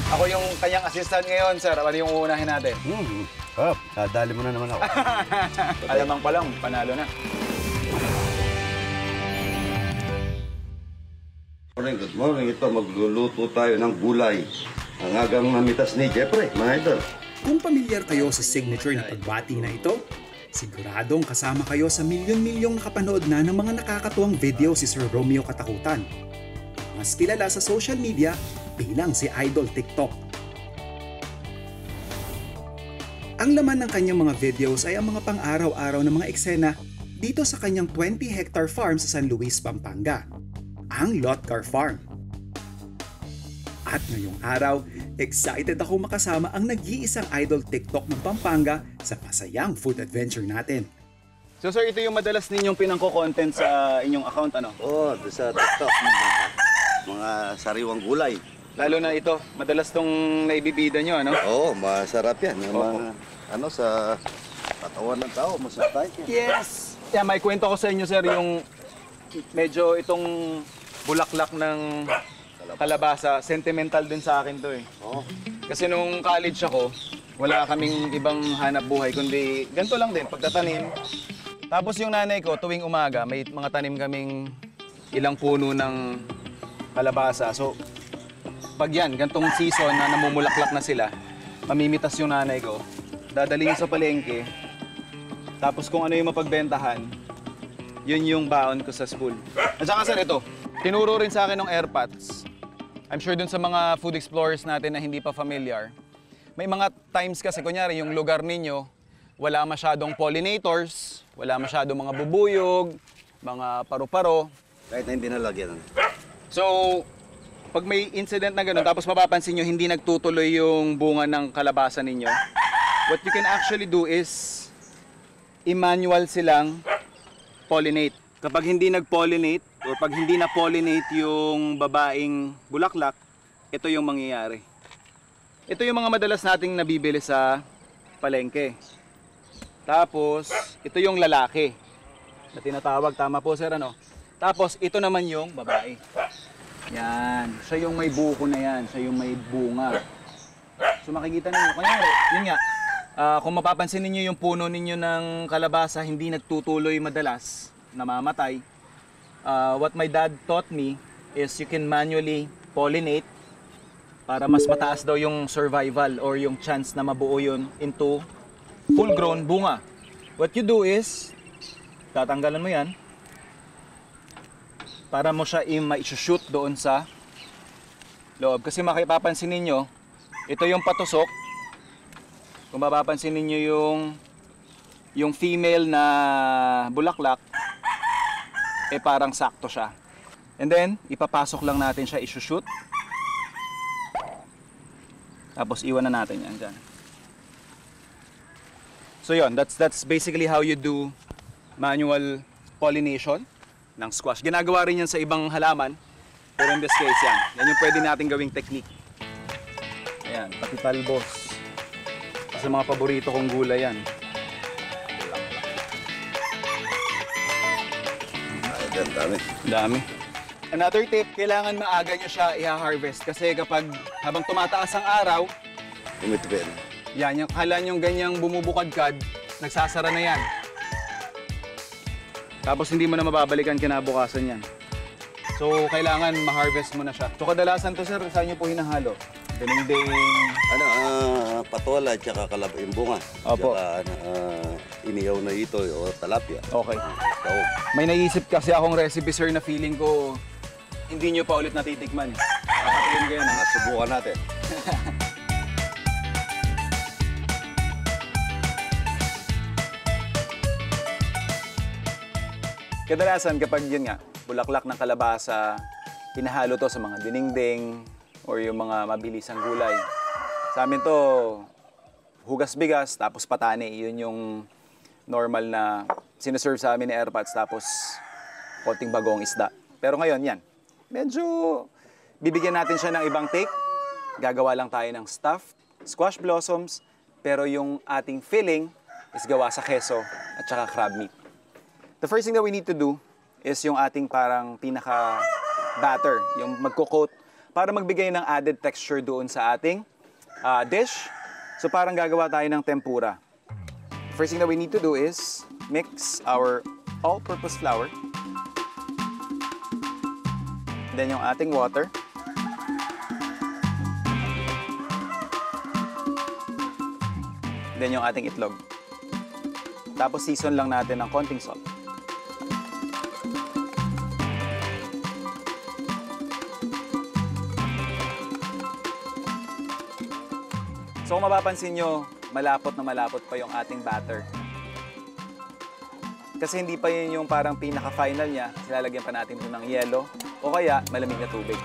Ako yung kanyang assistant ngayon, sir. Ano yung uunahin natin? Dali mo na naman ako. Alamang pa lang, panalo na. Good morning. Ito, magluluto tayo ng gulay. Ang agang namitas ni Jeffrey, mga idol. Kung pamilyar kayo sa signature na pagbati na ito, siguradong kasama kayo sa milyon-milyong nakapanood na ng mga nakakatuwang video si Sir Romeo Katakutan. Mas kilala sa social media bilang si Idol TikTok. Ang laman ng kanyang mga videos ay ang mga pang-araw-araw na mga eksena dito sa kanyang 20-hectare farm sa San Luis, Pampanga, ang Lotcar Farm. At ngayong araw, excited ako makasama ang nag-iisang idol TikTok ng Pampanga sa masayang food adventure natin. So sir, ito yung madalas ninyong pinangko-content sa inyong account, ano? Oo, sa TikTok. Mga sariwang gulay. Lalo na ito, madalas tong naibibida nyo, ano? Oo, masarap yan. Yung mga, sa katawan ng tao, masarap yan. Yes! Yeah, may kwento ko sa inyo, sir, yung medyo itong bulaklak ng kalabasa, sentimental din sa akin to eh. Oo. Kasi nung college ako, wala kaming ibang hanap buhay, kundi ganito lang din, pagtatanim. Tapos yung nanay ko, tuwing umaga, may mga tanim kaming ilang puno ng kalabasa. So, pag yan, gantong season na namumulaklak na sila, mamimitas yung nanay ko, dadalhin sa palengke, tapos kung ano yung mapagbentahan, yun yung baon ko sa school. At saka sir, ito, tinuro rin sa akin ng airpods. I'm sure dun sa mga food explorers natin na hindi pa familiar, may mga times kasi, kunyari, yung lugar ninyo, wala masyadong pollinators, wala masyadong mga bubuyog, mga paru-paro. Kahit na hindi nalagyan. So, pag may incident na gano'n, tapos mapapansin nyo hindi nagtutuloy yung bunga ng kalabasa ninyo, what you can actually do is i-manual silang pollinate. Kapag hindi nag-pollinate, o pag hindi na-pollinate yung babaeng bulaklak, ito yung mangyayari. Ito yung mga madalas nating nabibili sa palengke. Tapos, ito yung lalaki na tinatawag, tama po sir, ano? Tapos, ito naman yung babae. Yan, siya yung may buko na yan, siya yung may bunga. So makikita ninyo, kunyari, yun nga, kung mapapansin ninyo yung puno ninyo ng kalabasa, hindi nagtutuloy madalas, namamatay. What my dad taught me is you can manually pollinate para mas mataas daw yung survival or yung chance na mabuo yun into full-grown bunga. What you do is, tatanggalan mo yan, para mo siya ma-shoot doon sa loob. Kasi makipapansin ninyo, ito yung patusok. Kung mapapansin ninyo yung female na bulaklak, parang sakto siya. And then, ipapasok lang natin siya, i-shoot. Tapos iwan na natin yan dyan. So yun, that's basically how you do manual pollination ng squash. Ginagawa rin yan sa ibang halaman, pero in this case yan. Yan yung pwede natin gawing technique. Ayan, pati talbos. Sa mga paborito kong gulay yan. Dami. Dami. Another tip, kailangan maaga nyo siya i-harvest kasi kapag habang tumataas ang araw, Umitipin. yan, yung kala nyong ganyang bumubukadkad, nagsasara na yan. Tapos hindi mo na mababalikan kinabukasan yan. So, kailangan ma-harvest mo na siya. So, kadalasan to sir, saan nyo po hinahalo? Dinding. Patola at saka yung bunga. Opo. Tsaka, iniyaw na ito o talapia. Okay. May naisip kasi akong recipe sir na feeling ko hindi nyo pa ulit natitikman. Kapatulin kayo na. Subukan natin. Kadalasan kapag yun nga, bulaklak ng kalabasa, hinahalo to sa mga dinengdeng or yung mga mabilisang gulay. Sa amin to, hugas bigas, tapos patani. Yun yung normal na sineserve sa amin ni Airpods, tapos konting bagong isda. Pero ngayon, yan. Medyo bibigyan natin siya ng ibang take. Gagawa lang tayo ng stuffed squash blossoms, pero yung ating filling is gawa sa keso at saka crab meat. The first thing that we need to do is yung ating parang pinaka-batter, yung magko-coat para magbigay ng added texture doon sa ating dish. So parang gagawa tayo ng tempura. First thing that we need to do is mix our all-purpose flour. Then yung ating water. Then yung ating itlog. Tapos season lang natin ng konting salt. So kung mapapansin nyo, malapot na malapot pa yung ating batter. Kasi hindi pa yun yung parang pinaka-final niya. Lalagyan pa natin doon ng yelo o kaya malamig na tubig.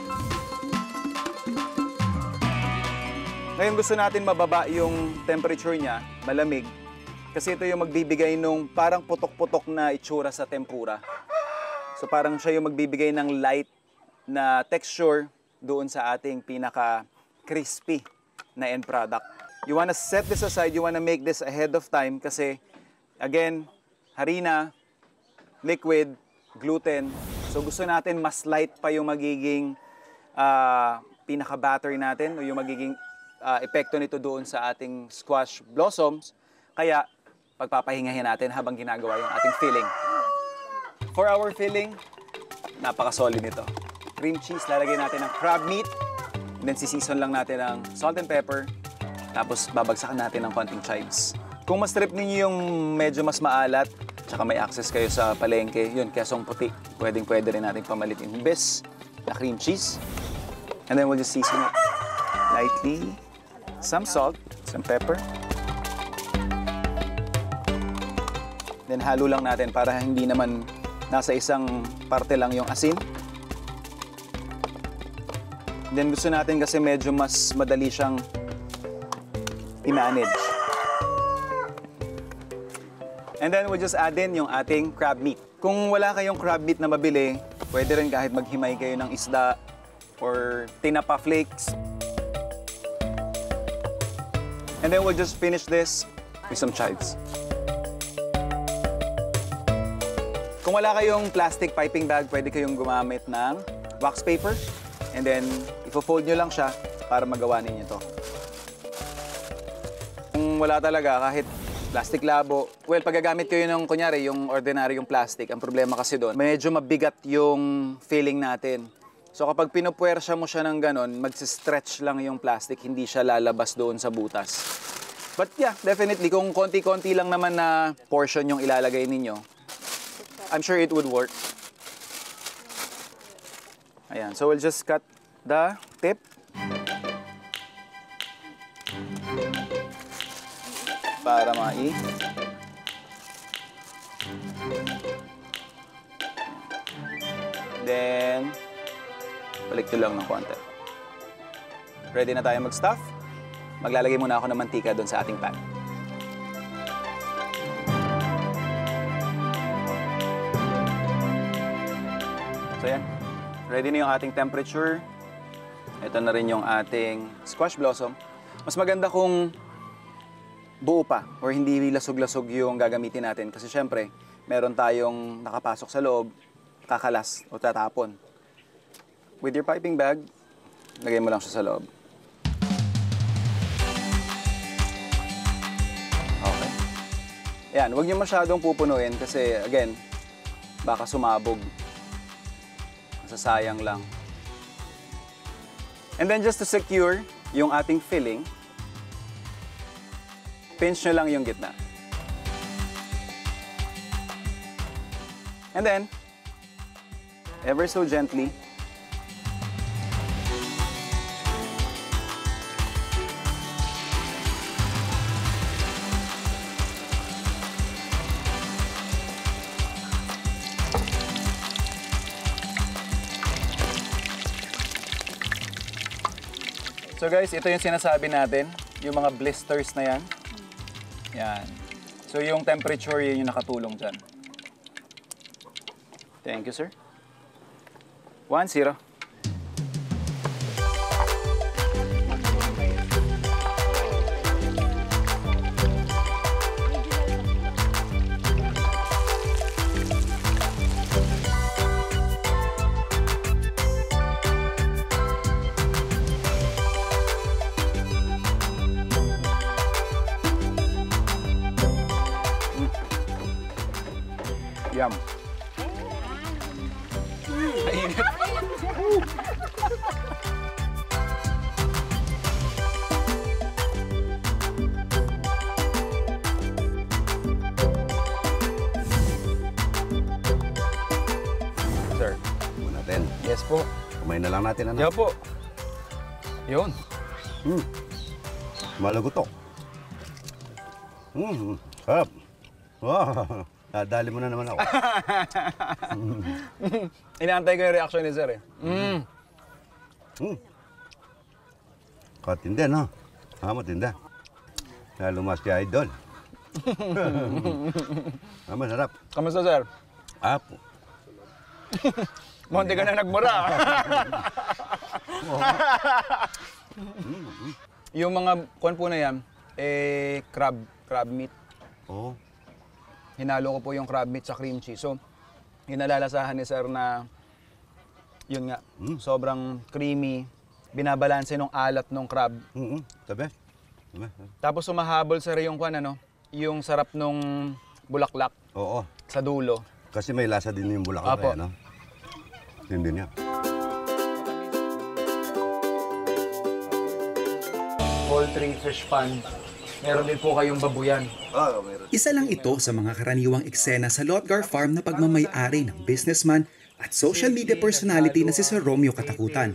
Ngayon gusto natin mababa yung temperature niya, malamig. Kasi ito yung magbibigay nung parang putok-putok na itsura sa tempura. So parang siya yung magbibigay ng light na texture doon sa ating pinaka-crispy na end product. You wanna set this aside, you wanna make this ahead of time kasi, again, harina, liquid, gluten. So gusto natin mas light pa yung magiging pinaka-batter natin o yung magiging epekto nito doon sa ating squash blossoms. Kaya pagpapahingahin natin habang ginagawa yung ating filling. For our filling, napaka-solid nito. Cream cheese, lalagay natin ng crab meat. And then sisison lang natin ng salt and pepper. Tapos babagsakan natin ng konting chives. Kung mas trip ninyo yung medyo mas maalat, tsaka may access kayo sa palengke, yun, kesong puti. Pwede rin natin pamalit imbes na cream cheese. And then we'll just season it lightly. Some salt, some pepper. Then halo lang natin para hindi naman nasa isang parte lang yung asin. Then gusto natin kasi medyo mas madali siyang i-manage. And then we'll just add in yung ating crab meat. Kung wala kayong crab meat na mabili, pwede rin kahit maghimay kayo ng isda or tinapa flakes. And then we'll just finish this with some chives. Kung wala kayong plastic piping bag, pwede kayong gumamit ng wax paper. And then, ifo-fold nyo lang siya para magawa ninyo to. Kung wala talaga, kahit plastic labo, well, paggagamit kayo ng, kunyari, yung ordinaryong plastic, ang problema kasi doon, medyo mabigat yung filling natin. So kapag pinupuwersya mo siya ng ganon, mag-stretch lang yung plastic, hindi siya lalabas doon sa butas. But yeah, definitely, kung konti-konti lang naman na portion yung ilalagay ninyo, I'm sure it would work. Ayan, so we'll just cut the tip. Para mai. Then, balik ko lang ng konti. Ready na tayo mag-stuff? Maglalagay muna ako ng mantika doon sa ating pan. So yan. Ready na yung ating temperature. Ito na rin yung ating squash blossom. Mas maganda kung buo pa or hindi lasog-lasog yung gagamitin natin. Kasi syempre, meron tayong nakapasok sa loob, kakalas o tatapon. With your piping bag, lagay mo lang siya sa loob. Okay. Yan, huwag niyo masyadong pupunuin kasi, again, baka sumabog. Masasayang lang. And then just to secure yung ating filling, pinch nyo lang yung gitna. And then, ever so gently, so guys, ito yung sinasabi natin, yung mga blisters na yan. Yan. So yung temperature, yun yung nakatulong dyan. Thank you, sir. 1-0. Yum. Mainit. Sir. Kumain natin. Yes po. Kumain na lang natin, ano? Yeah po. Yun. Malagotok. Sarap. Wow. Dali mo na naman ako. Inaantay ko yung reaction ni Sir eh. Katindi, no? Matindi. Lalo mas si Idol. Masarap. Kamusta, Sir? Apo. Monte ka na nagmura. Yung mga kuwan po na yan, crab meat. Oo. Hinalo ko po yung crab meat sa cream cheese. So, hinalalasahan ni Sir na, yun nga, sobrang creamy. Binabalanse nung alat nung crab. Tabi. Tapos sumahabol, Sir, yung kuwan, ano, yung sarap nung bulaklak Oo. sa dulo. Kasi may lasa din yung bulaklak Apo. na, no? Hindi niya. Poultry fish pan. Meron din po kayong babuyan. Meron. Isa lang ito sa mga karaniwang eksena sa Lotgar Farm na pagmamay-ari ng businessman at social media personality na si Sir Romeo Katakutan.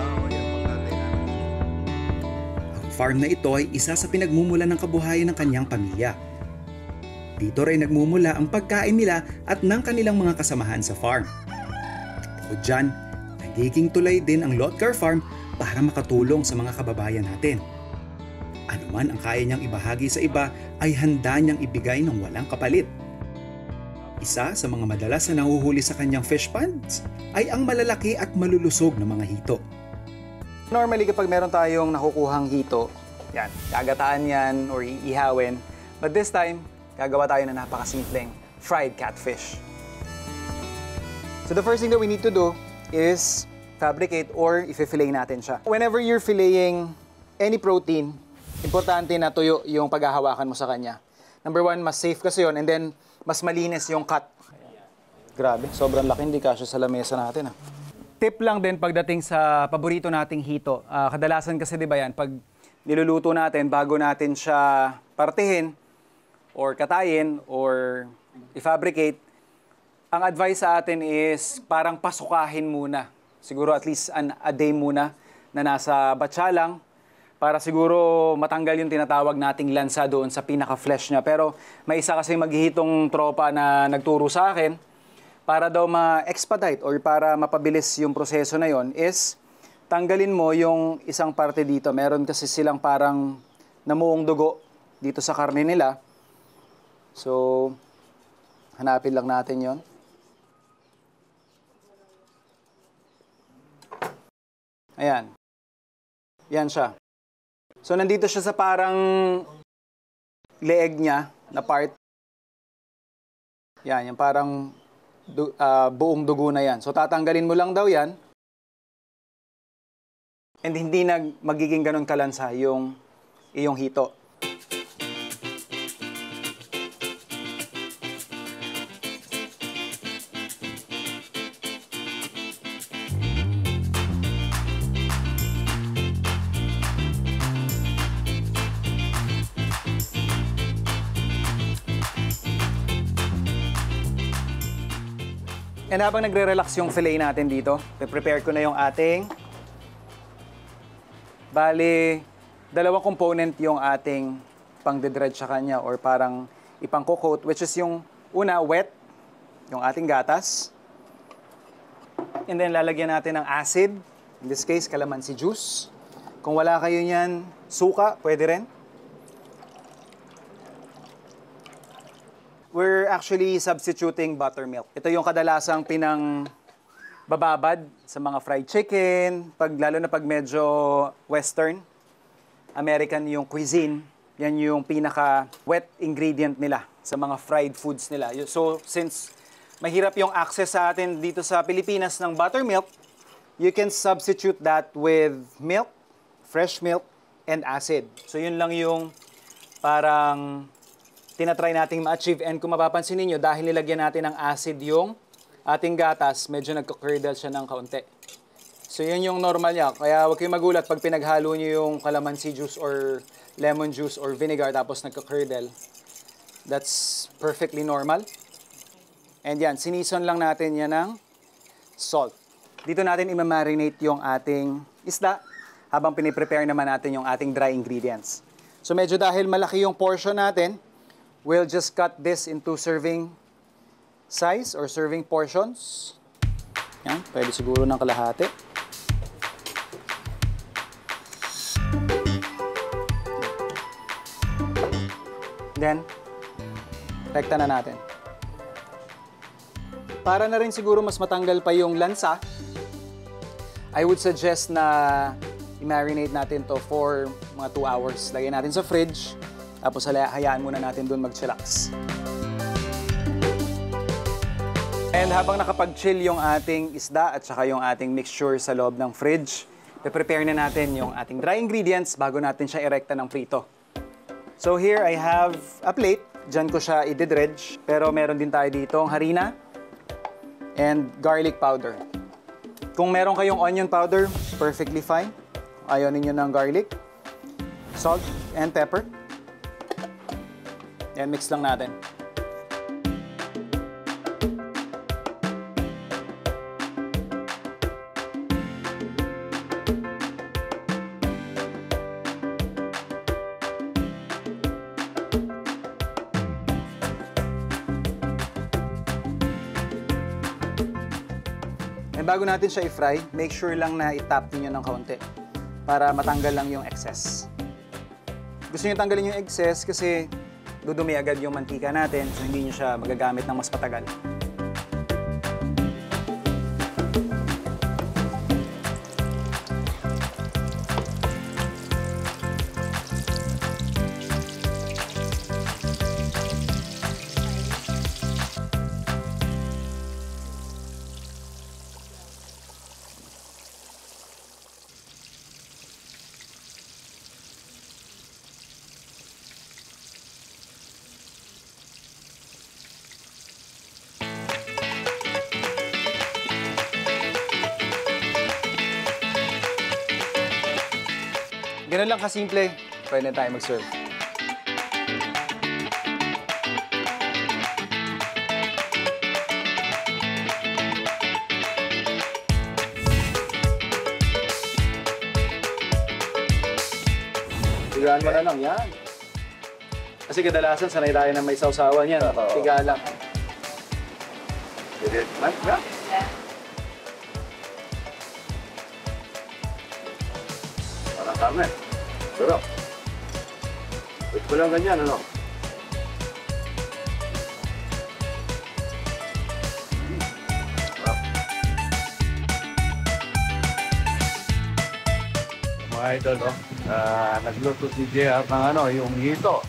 Ang farm na ito ay isa sa pinagmumula ng kabuhayan ng kanyang pamilya. Dito rin nagmumula ang pagkain nila at ng kanilang mga kasamahan sa farm. Bukod dyan, nagiging tulay din ang Lotgar Farm para makatulong sa mga kababayan natin. Ano man ang kaya niyang ibahagi sa iba ay handa niyang ibigay ng walang kapalit. Isa sa mga madalas na nahuhuli sa kanyang fish ponds ay ang malalaki at malulusog na mga hito. Normally kapag meron tayong nakukuhang hito, yan, kagataan yan or iihawin. But this time, gagawa tayo ng napakasimpleng fried catfish. So the first thing that we need to do is fabricate or i-fillet natin siya. Whenever you're filleting any protein, importante na tuyo yung paghahawakan mo sa kanya. Number one, mas safe kasi yun, and then mas malinis yung cut. Grabe, sobrang laki, hindi kasya sa lamesa natin. Tip lang din pagdating sa paborito nating hito. Kadalasan kasi di ba yan, pag niluluto natin, bago natin siya partihin, or katayin, or i-fabricate, ang advice sa atin is parang pasukahin muna. Siguro at least a day muna na nasa batsa lang, para siguro matanggal yung tinatawag nating lansa doon sa pinaka-flesh niya. Pero may isa kasi maghihitong tropa na nagturo sa akin, para daw ma-expedite or para mapabilis yung proseso na yon is tanggalin mo yung isang parte dito. Meron kasi silang parang namuong dugo dito sa karne nila. So, hanapin lang natin yon. Ayan. Yan siya. So, nandito siya sa parang leeg niya na part. Yan, yung parang buong dugo na yan. So, tatanggalin mo lang daw yan. And hindi magiging ganun kalansa yung iyong hito. And habang nagre-relax yung fillet natin dito, prepare ko na yung ating, bali, dalawang component yung ating pang-dredge sa kanya or parang ipang-coat, which is yung una, wet, yung ating gatas. And then lalagyan natin ng acid, in this case, calamansi juice. Kung wala kayo niyan, suka, pwede rin. We're actually substituting buttermilk. Ito yung kadalasang bababad sa mga fried chicken, lalo na pag medyo western, American yung cuisine, yan yung pinaka-wet ingredient nila sa mga fried foods nila. So, since mahirap yung access sa atin dito sa Pilipinas ng buttermilk, you can substitute that with milk, fresh milk, and acid. So, yun lang yung parang tinatry nating ma-achieve. And kung mapapansin niyo dahil nilagyan natin ng acid yung ating gatas, medyo nagka-curdle siya ng kaunti. So yun yung normal niya. Kaya huwag kayong magulat pag pinaghalo niyo yung calamansi juice or lemon juice or vinegar tapos nagka-curdle. That's perfectly normal. And yan, sinison lang natin yan ng salt. Dito natin i-marinate yung ating isda habang piniprepare naman natin yung ating dry ingredients. So medyo dahil malaki yung portion natin, we'll just cut this into serving size or serving portions. Yan, pwede siguro ng kalahati. Then, rekta na natin. Para na rin siguro mas matanggal pa yung lansa, I would suggest na i-marinate natin to for mga 2 hours. Lagyan natin sa fridge, tapos hayaan muna natin dun mag-chillax. And habang nakapag-chill yung ating isda at saka yung ating mixture sa loob ng fridge, prepare na natin yung ating dry ingredients bago natin siya irekta ng prito. So here I have a plate. Diyan ko siya i-dredge. Pero meron din tayo ditong harina and garlic powder. Kung meron kayong onion powder, perfectly fine. Ayaw ninyo ng garlic. Salt and pepper. And mix lang natin. And bago natin siya i-fry, make sure lang na i-tap niyo ng kaunti para matanggal lang yung excess. Gusto niyo tanggalin yung excess kasi dudumi agad yung mantika natin, so hindi niyo siya magagamit ng mas matagal. Ganun lang kasimple, pwede na tayo mag-serve. Tigaan mo na lang, yan. Kasi kadalasan, sanay tayo na may sausawan yan. Tigaan lang. Parang kami. Pero, wait ko lang ganyan, ano? Mga idol, nagluto si JR ng yung hito.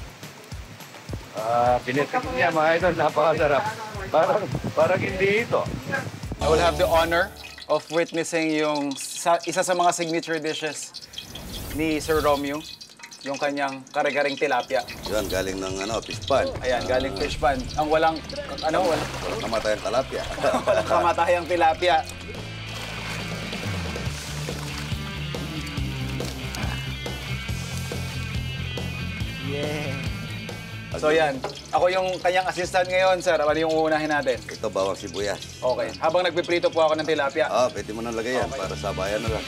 Pinitik niya mga idol, napakasarap. Parang hindi hito. I will have the honor of witnessing yung isa sa mga signature dishes ni Sir Romeo, yung kanyang kare-kareng tilapia. Yan, galing ng fish pan. Ayan, galing fish pan. Ang walang Walang kamatayang tilapia. walang kamatayang tilapia. Yeah. So yan, ako yung kanyang assistant ngayon, sir. Ano yung uunahin natin? Ito, bawang sibuyas. Okay. Habang nagpiprito po ako ng tilapia. Pwede mo nang lagay yan para sabayan na lang.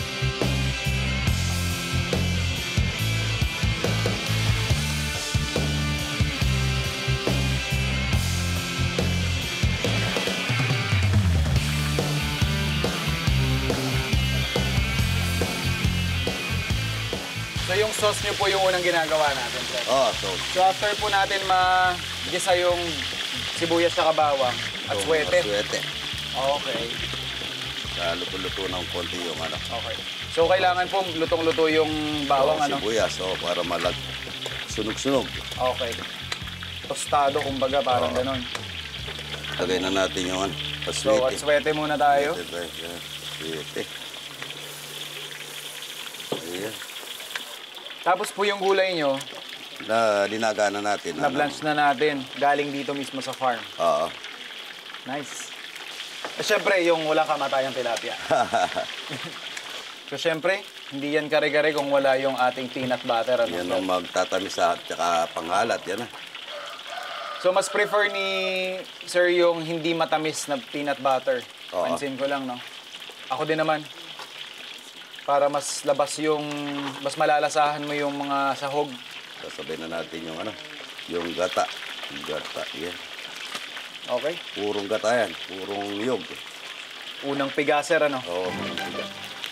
So yung sauce nyo po yung unang ginagawa natin, sir. Sauce. So after po natin magisa yung sibuyas sa bawang at suwete. Suwete. Okay. Luto-luto ng konti yung Okay. So kailangan po lutong-luto yung bawang, sibuyas, para sunog-sunog. Okay. Tostado, kumbaga, parang ganon. Lagay na natin yung So at suwete muna tayo. Suwete. Ayan. Tapos po yung gulay nyo, na dinagana natin. Na-blanch na natin. Galing dito mismo sa farm. Oo. Nice. Siyempre, yung walang kamatayang tilapia. So, siyempre, hindi yan kare-kare kung wala yung ating peanut butter. Ano? Yan ang magtatamis at saka panghalat. Yan na. So, mas prefer ni Sir yung hindi matamis na peanut butter. Oo. Pansin ko lang, no? Ako din naman. Para mas labas yung, mas malalasahan mo yung mga sahog. Sasabay na natin yung ano, yung gata. Gata, yan. Okay? Purong gata yan. Purong niyog. Unang pigaser, ano? Oo, mga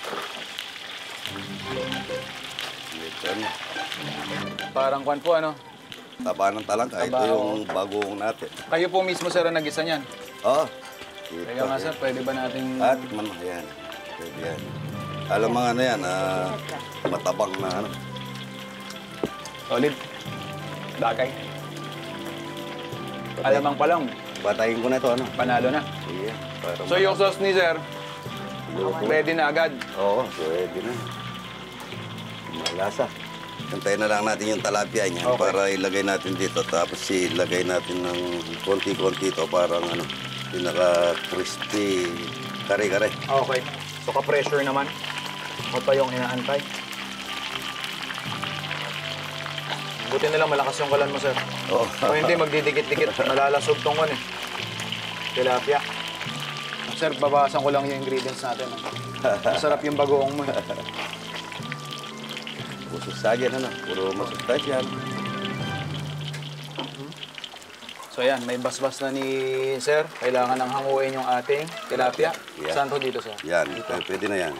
ito na. Parang kwan po, ano? Taba ng talangka. Ito Taba, yung bagong natin. Kayo po mismo, sir, ang nag-isa niyan. Oo. Teka nga, sir, pwede ba natin... Tikman mo. Yan. Pwede yan. Alam mga ano yan, matabang na ano. Solid. Dakay. Alamang pa lang. Batayin ko na ito, ano? Panalo na. Iya. So, yung sauce ni sir, ready na agad. Oo, pwede na. Malasa. Antayin na lang natin yung talapia niya para ilagay natin dito. Tapos ilagay natin ng konti-konti ito parang ano, pinaka-crispy kare-kare. Okay. So, ka-pressure naman. Ako pa yung inaantay. Buti nilang malakas yung kalan mo, sir. Oo. O hindi, magdidikit-dikit. Malalasog tong one, eh. Tilapia. Sir, babawasan ko lang yung ingredients natin. Masarap yung bagoong mo. Sustansya na, puro masustansya. So ayan, may basbas na ni sir. Kailangan nang hanguin yung ating tilapia. Yeah. Saan to dito, sir? Yan, pwede na yan.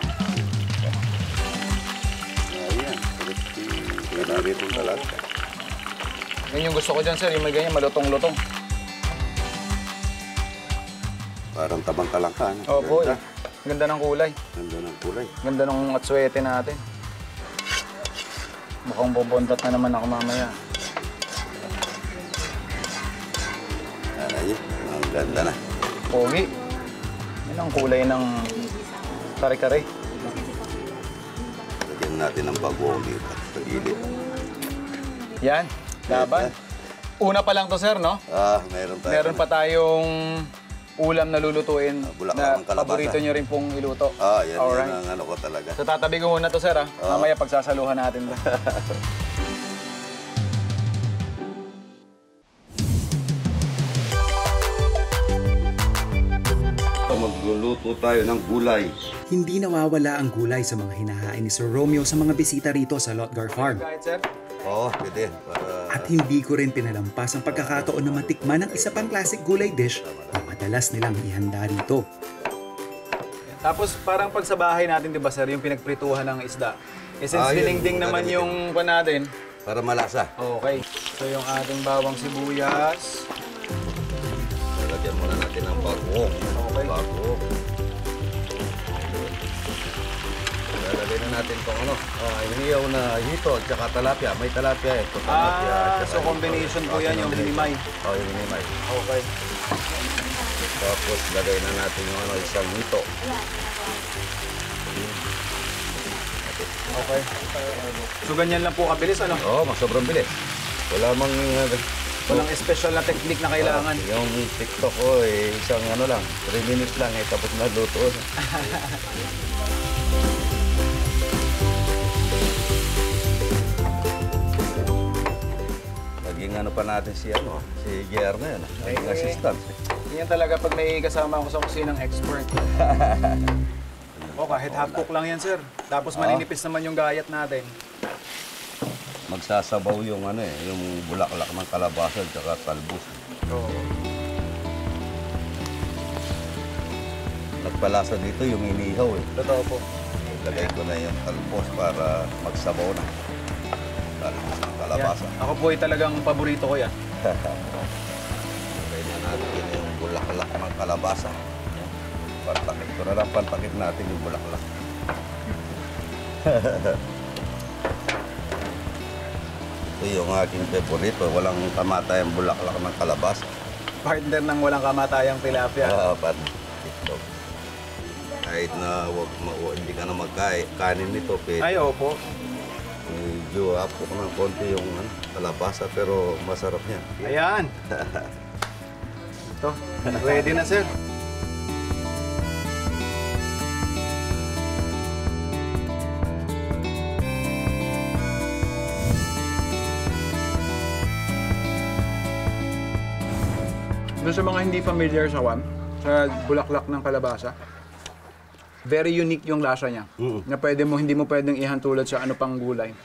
Ayan, pwede na rito talaga. Yan yung gusto ko dyan, sir. Yung may ganyan, malutong-lutong. Parang tabang kalangka. Opo, eh. Ganda ng kulay. Ganda ng kulay. Ganda ng atswete natin. Mukhang bobondat na naman ako mamaya. Ayun, ang ganda na. Pogi. Yan ang kulay ng kare-kare. Lagyan natin ng bagoong dito sa gilid. Yan, laban. Una pa lang to, sir, no? Meron tayo. Meron pa tayong ulam na lulutuin bulaklak na ng kalabasa. paborito nyo rin pong iluto. Yan, Alright. yan ang ano ko talaga. So tatabi ko muna to, sir, ha? Mamaya pagsasaluhan natin ba. Magluluto tayo ng gulay. Hindi nawawala ang gulay sa mga hinahain ni Sir Romeo sa mga bisita rito sa Lotgar Farm. Kahit, sir? Oo, pwede. At hindi ko rin pinalampas ang pagkakataon na matikman ng isa pang classic gulay dish na madalas nilang ihanda rito. Tapos parang pag sa bahay natin, di ba, sir, yung pinagprituhan ng isda. Eh, since Yun, dinengding naman gagamitin. yung pan natin. Para malasa. Okay. So yung ating bawang sibuyas. Lagyan muna natin ng bagoong. Okay. Bagoong. Lalagay na natin itong ano, hiniyaw na hito at saka talapia. May talapia eh. Ito, talapia, at saka So combination po yan, yung hinimay. Yung hinimay. Okay. Tapos lagay na natin yung ano, isang hito. Okay. So ganyan lang po kabilis, ano? Oo, sobrang bilis. Wala mang... Walang special na technique na kailangan. Yung TikTok ko isang ano lang, 3 minutes lang tapos naluto na. Naging ano pa natin si JR na yan. Naging assistant. Yan talaga pag may kasama ako sa kusinang expert. Kahit half cook lang yan, sir. Tapos maninipis naman yung gayat natin. Magsasabaw yung yung bulaklak ng kalabasa at saka talbos. Oo. Nagpalasa dito yung inihaw eh. Totoo po. Lagay ko na yung talbos para magsabaw na. Talbos ng kalabasa. Yan. Ako po ay talagang paborito ko yan. Lagay na natin yung bulaklak ng kalabasa. Pantakip ko na lang, pantakip natin yung bulaklak. Ito yung aking favorito. Walang kamatayang bulaklak ng kalabasa. Partner ng walang kamatayang tilapia. Ito. Kahit na hindi ka na magkain nito, pwede. Ay, opo. Medyo apok ng konti yung kalabasa pero masarap niya. Ayan. Ito, ready na sir. Doon sa mga hindi familiar sa sa bulaklak ng kalabasa, very unique yung lasa niya. Na hindi mo pwedeng ihantulad sa ano pang gulay.